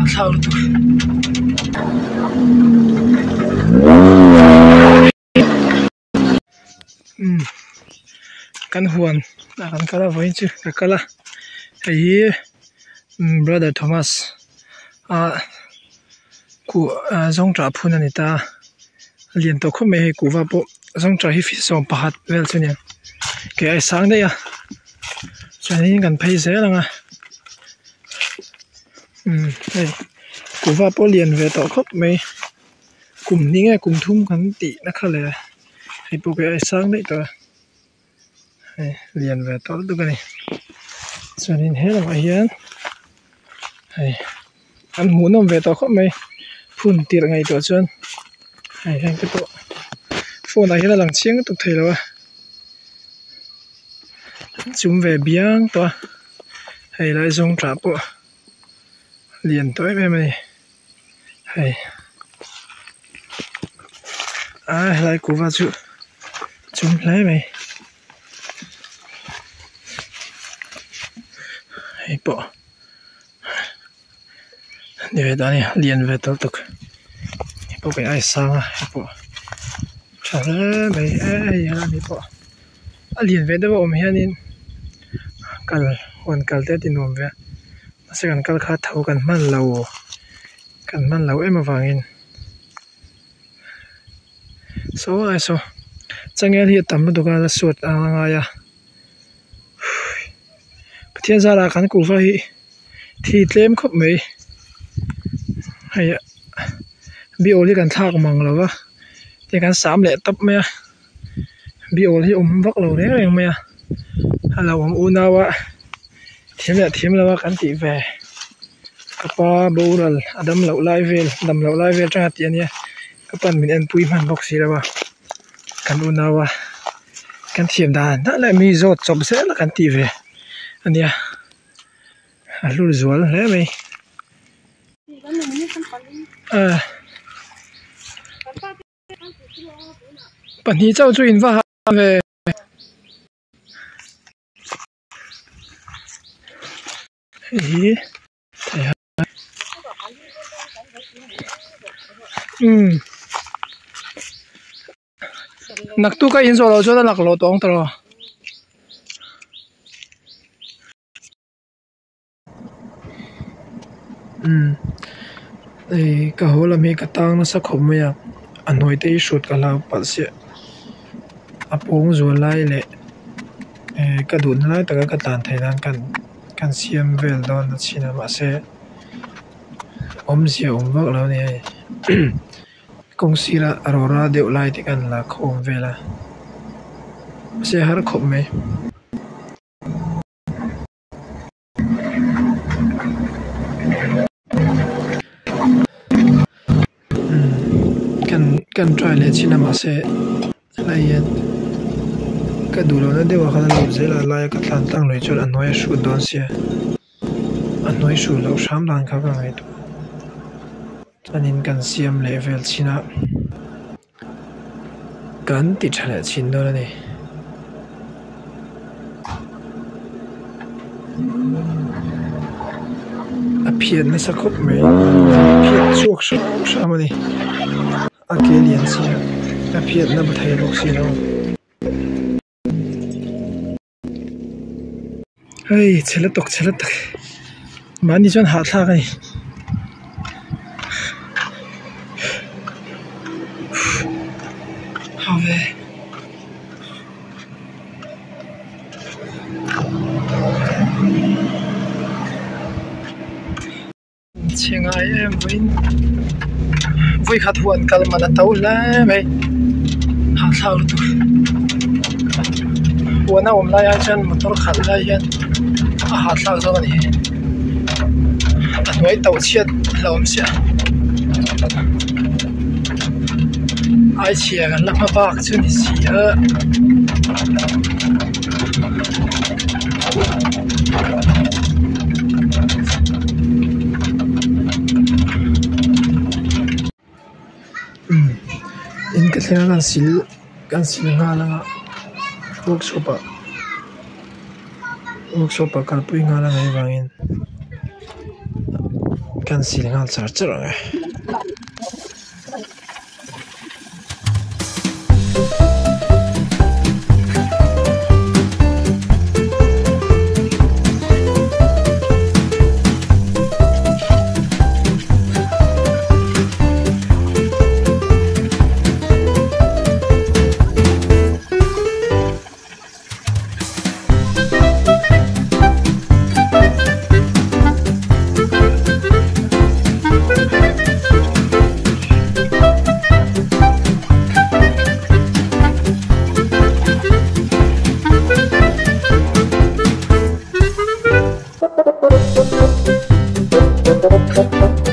sao được kan huan kan kala voin chu kala hei brother Thomas ku zong tra phun ani ta lian to khome he ku va po zong tra hi fi som pahat vel chu nia ke ai sang de ya chani kan phei se langa hei ku va po lian ve to khop me kum ni nge kum thum kan ti na khale hei po ke ai sang de to liền về tối tôi cái này cho nên hết là hiền ăn muốn nó về tối không mấy phun tiệt ngày tối chân hay cái tổ phun này là lằng chiếng tục thầy rồi chúng về biếng to hay lại dùng trả bộ liền tối về mày hay lại cố vào chịu chúng lấy mày hei po về đó này liền về tổ tục hei po cái ai sang hei po trả lời mấy ai hei po liền về đó ôm hiền in cal hoàn cal tết in ôm về sẽ cần cal khát thấu cần man lâu em mà vàng in số ai số chẳng nghe thì tầm đó cái là suốt ngay à thiên gia là cán củ vậy thì tem khóc mấy hay bị ổ đi cần thao của mằng rồi vâng thì cán sám lệ tập mẹ bị ổ thì vắt lầu đấy rồi mẹ hay là u nào á thiếm là cán tị về capa bầu rồi đâm lẩu lai về trong hạt tiền nhé các bạn mình ăn pui man bọc xí rồi vâng cán u nào á cán thiểm đàn đã lại mi rột chọc sẽ là cán tị về anh nha lùi ruột đấy mày bản thì cháu chuyên vào về ý nặc tu cái in số cho nó nặc lỗ tông tao thì cả hồ là mấy cái tang nó sắc khom mày anh nói tới suốt cả là bát xe apong rồi lại lệ cái đun lại tất cả cái tàn thay lan can xiêm về đó nó chỉ là bát xe xe vác lao này công ty là Aurora đều lại thì can là khom về là xe hết khom mày kan try le china ma se lai ka dulo na dewa khala lo zela lai ka tlan tang loi chol anoi shu don se anoi shu lo sham dan kha ka ngai tu chanin kan siam level china kan ti thala chin do ne a phiat na sakhop me phiat chuak sha ma ni Akelian sih, tapi ada berthai box sih no. Hei, celetok, mani jon hat lagi. Have. Chengai em vui khát huân cả mà nó tàu lá mày hàng sao được huân nào om lai chân một tàu khát lai chân hàng sao rồi này anh nói tàu chết là om xe ai chia gần lắm mà bạc chứ gì á in cái thằng gan xil nga là workshop à kalpui nga là ngày vàng in kan silingal char charanga Thank you.